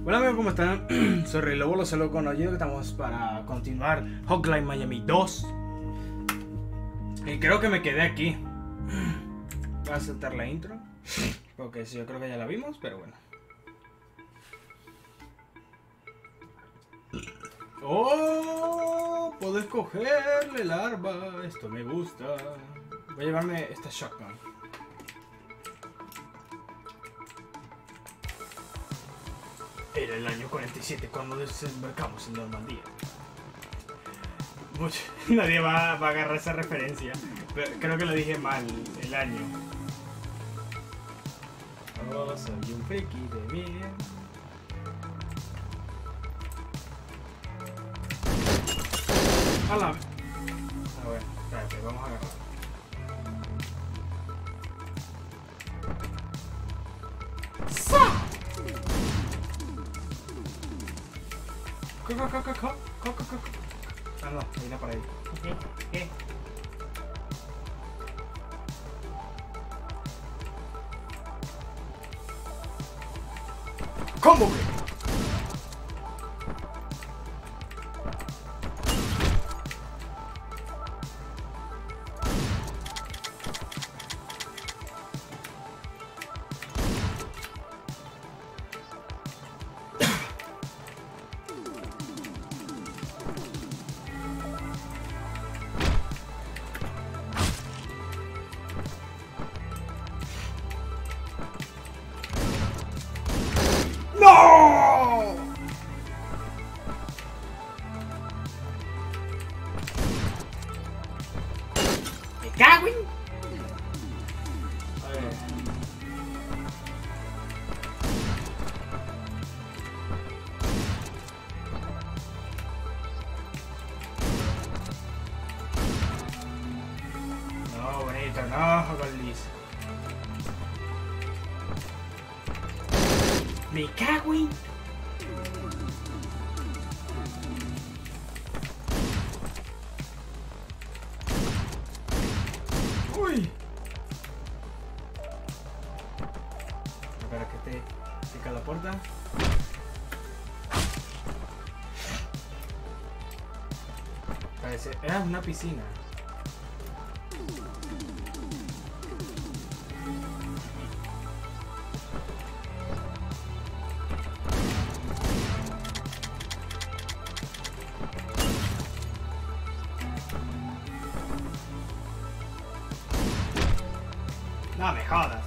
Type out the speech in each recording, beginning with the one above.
Hola amigos, ¿cómo están? Soy Rey Lobo, los saludo con hoy. Estamos para continuar Hotline Miami 2. Y creo que me quedé aquí. Voy a saltar la intro, porque sí, yo creo que ya la vimos, pero bueno. ¡Oh! Puedo escogerle el arma. Esto me gusta. Voy a llevarme esta shotgun. Era el año 47 cuando desembarcamos en Normandía. Nadie va a agarrar esa referencia. Pero creo que lo dije mal, el año. Oh, soy un friki de bien. ¡Hala! A ver, espérate, vamos a agarrar. Ah, no, viene para ahí. ¿Cómo? ¡No! ¡Me cago en! A ver. No, bonito, no, Goldis. Me cago en... Uy. Espera que te pica la puerta. Parece... Era una piscina. No me jodas.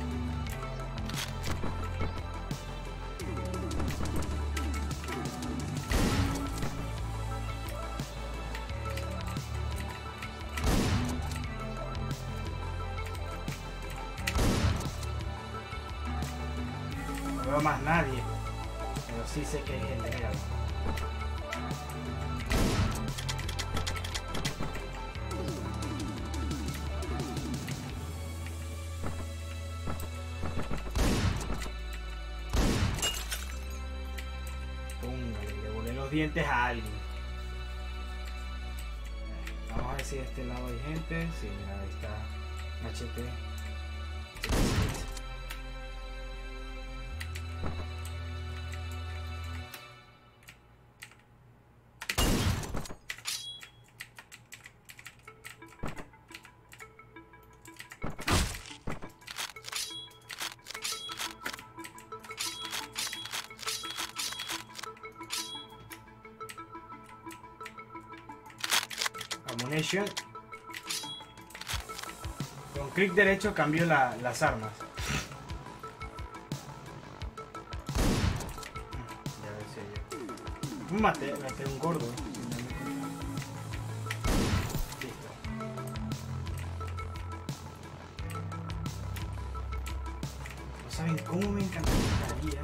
No veo más nadie, pero sí sé que hay gente real. Le volé los dientes a alguien. Vamos a ver si de este lado hay gente. Sí, mira, ahí está Machete. Ammunition. Con clic derecho cambio las armas. Ya ves yo. Maté un gordo. Listo. No saben cómo me encantaría.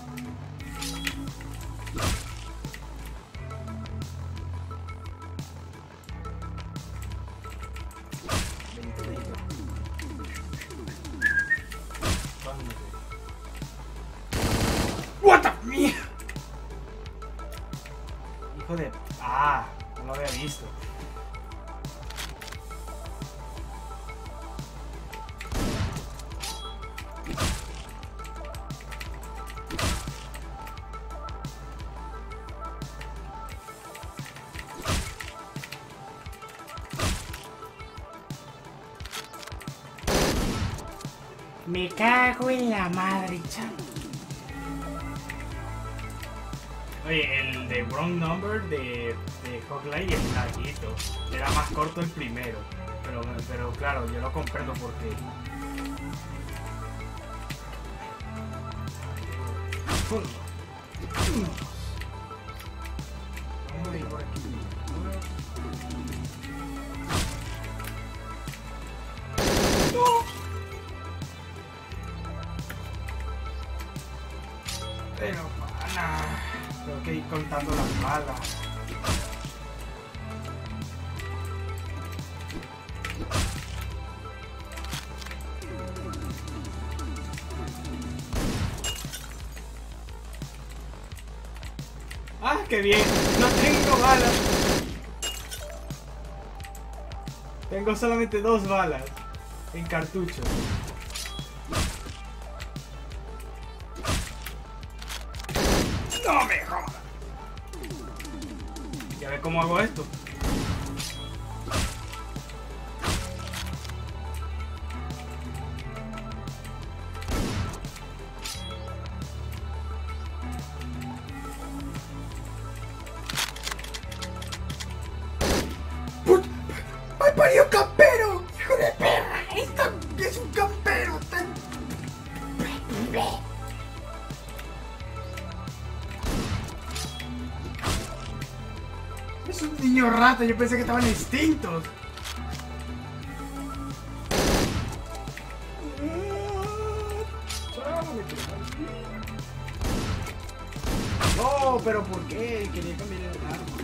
What the mierda. Hijo de... Ah, no lo había visto. Me cago en la madre, chaval. Oye, el de Wrong Number de Hogline es larguito. Era más corto el primero. Pero claro, yo lo comprendo porque... Vamos a ir por aquí. ¡No! Pero, pana, tengo que ir contando las balas. ¡Ah, qué bien! ¡No tengo balas! Tengo solamente 2 balas en cartucho. ¡No me jodas! Ya ve cómo hago esto. ¡Ay, parió campero! ¡Hijo de perra! ¡Esto es un campero! Es un niño rata, yo pensé que estaban extintos. No, pero ¿por qué? Quería cambiar el arma.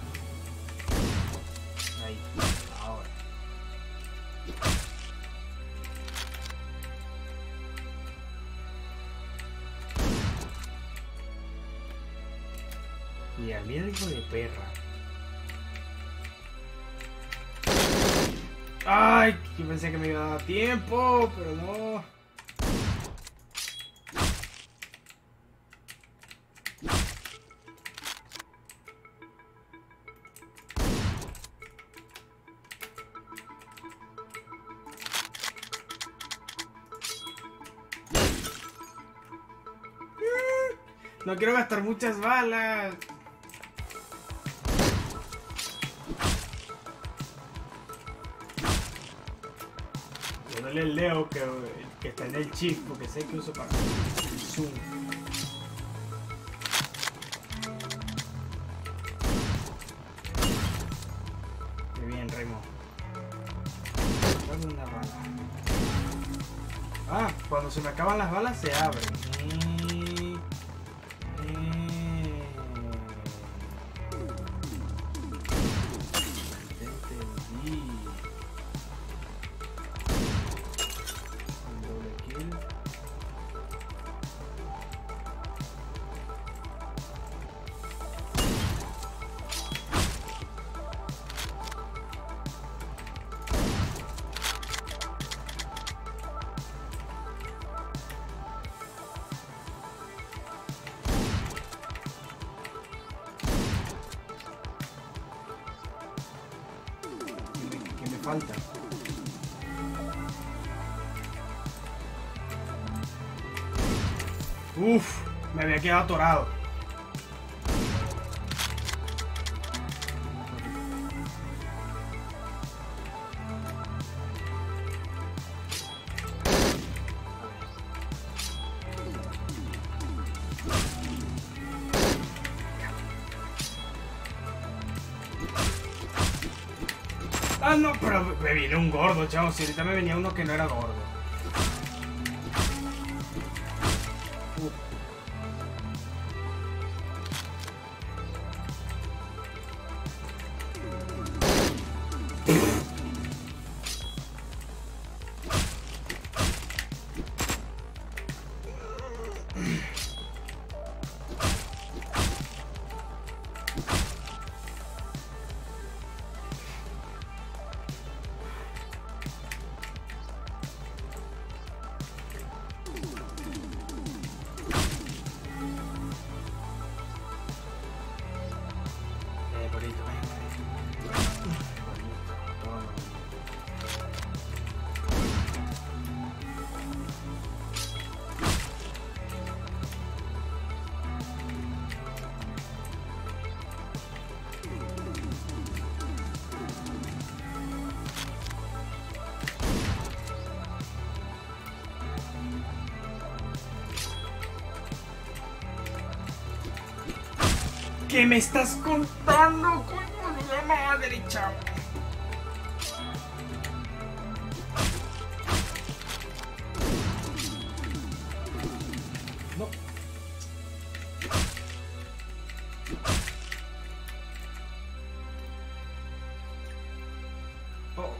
Ahí, ahora. Mira, mira el hijo de perra. Ay, yo pensé que me iba a dar tiempo, pero no. No quiero gastar muchas balas. Yo le leo que está en el chip porque sé que uso para el zoom. Qué bien, Remo. Dame una bala. Ah, cuando se me acaban las balas se abren. Falta. Uf, me había quedado atorado. Ah, no, pero me viene un gordo, chavo. Si ahorita me venía uno que no era gordo. ¿Qué me estás contando, coño de la madre, chavo? No. Oh.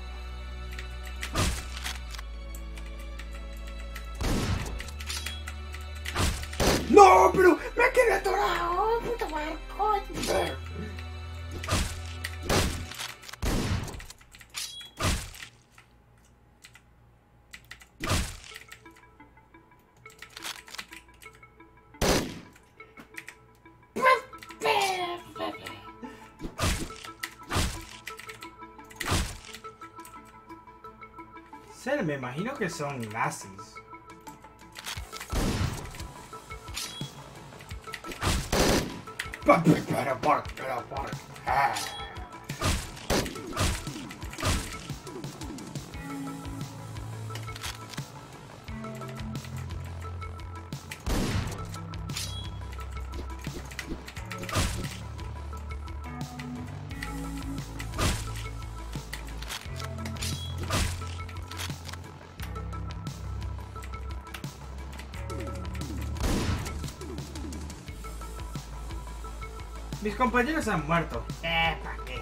No, pero me quedé atorado, puta madre, coño. Me imagino que son nazis. Mis compañeros han muerto. ¿Para qué?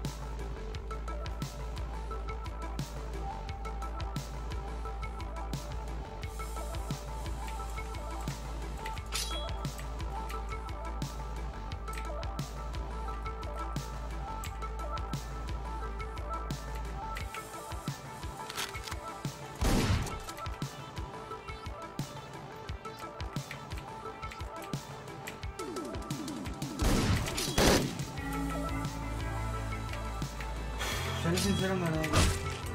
Seré sincero, no le digo.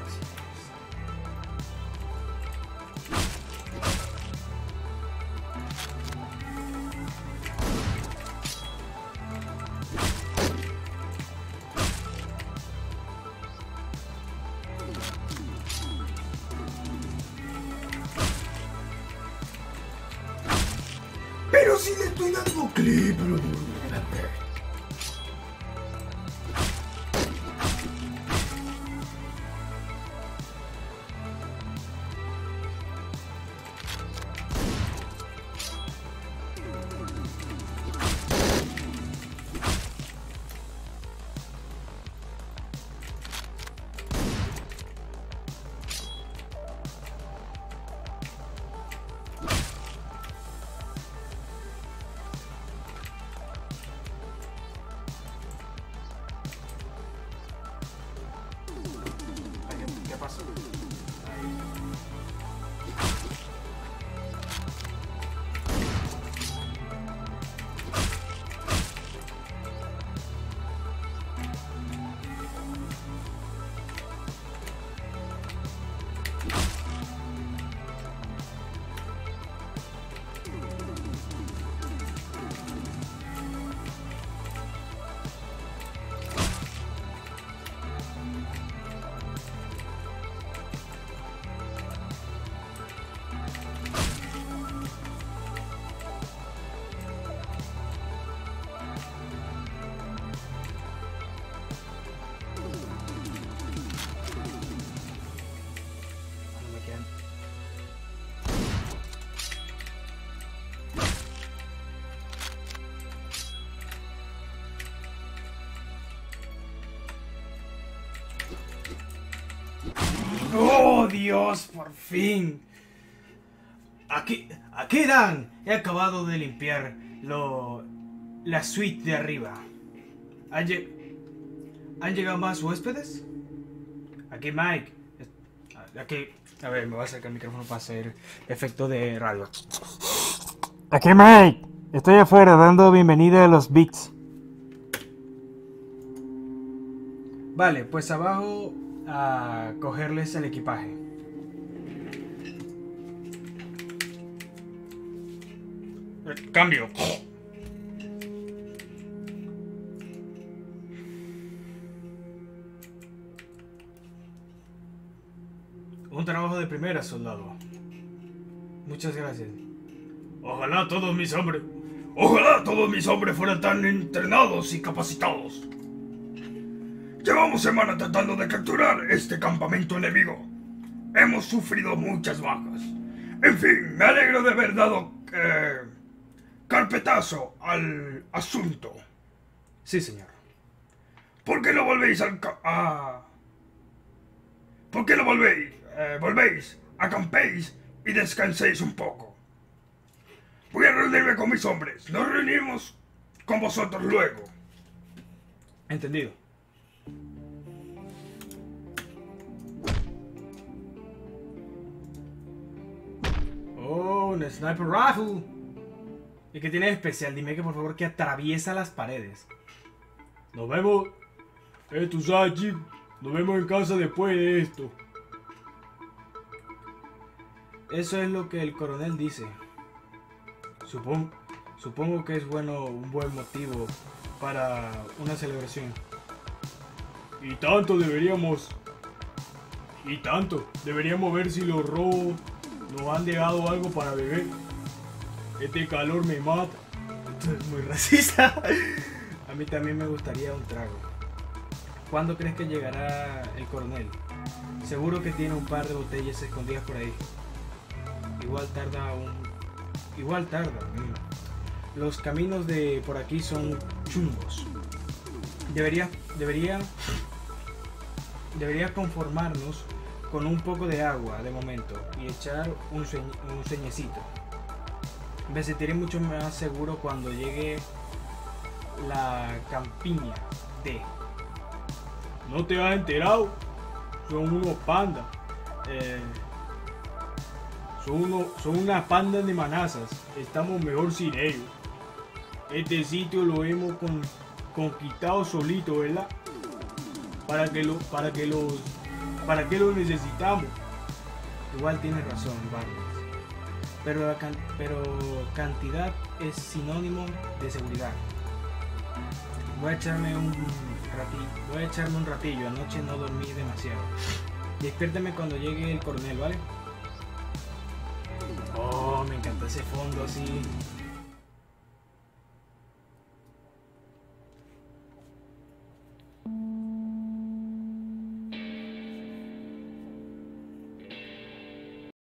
Pero si le estoy dando clip, ¿Qué pasó? ¡Oh, Dios! ¡Por fin! Aquí, Dan. He acabado de limpiar la suite de arriba. ¿Han llegado más huéspedes? Aquí Mike. Aquí... A ver, me voy a acercar el micrófono para hacer efecto de radio. Aquí Mike. Estoy afuera dando bienvenida a los Beats. Vale, pues abajo a cogerles el equipaje. Cambio. Un trabajo de primera, soldado. Muchas gracias. Ojalá todos mis hombres Ojalá todos mis hombres fueran tan entrenados y capacitados. Llevamos semanas tratando de capturar este campamento enemigo. Hemos sufrido muchas bajas. En fin, me alegro de haber dado carpetazo al asunto. Sí, señor. ¿Por qué no volvéis ¿Por qué no volvéis, acampéis y descanséis un poco? Voy a reunirme con mis hombres. Nos reunimos con vosotros luego. Entendido. Oh, un sniper rifle. ¿Y qué tiene de especial? Dime que por favor que atraviesa las paredes. Nos vemos. Tú sabes, chico. Nos vemos en casa después de esto. Eso es lo que el coronel dice. Supongo que es un buen motivo para una celebración. Y tanto deberíamos ver si los robos nos han dejado algo para beber. Este calor me mata. Esto es muy racista. A mí también me gustaría un trago. ¿Cuándo crees que llegará el coronel? Seguro que tiene un par de botellas escondidas por ahí. Igual tarda. Los caminos de por aquí son chungos. Debería conformarnos con un poco de agua de momento y echar un sueñecito. Me sentiré mucho más seguro cuando llegue la campiña de... ¿No te has enterado? Son unos pandas. Son unas pandas de manazas. Estamos mejor sin ellos. Este sitio lo hemos conquistado solito, ¿verdad? ¿Para qué lo necesitamos? Igual tienes razón, Barnes. Pero cantidad es sinónimo de seguridad. Voy a echarme un ratillo. Anoche no dormí demasiado. Despiértame cuando llegue el coronel, ¿vale? Oh, me encanta ese fondo así.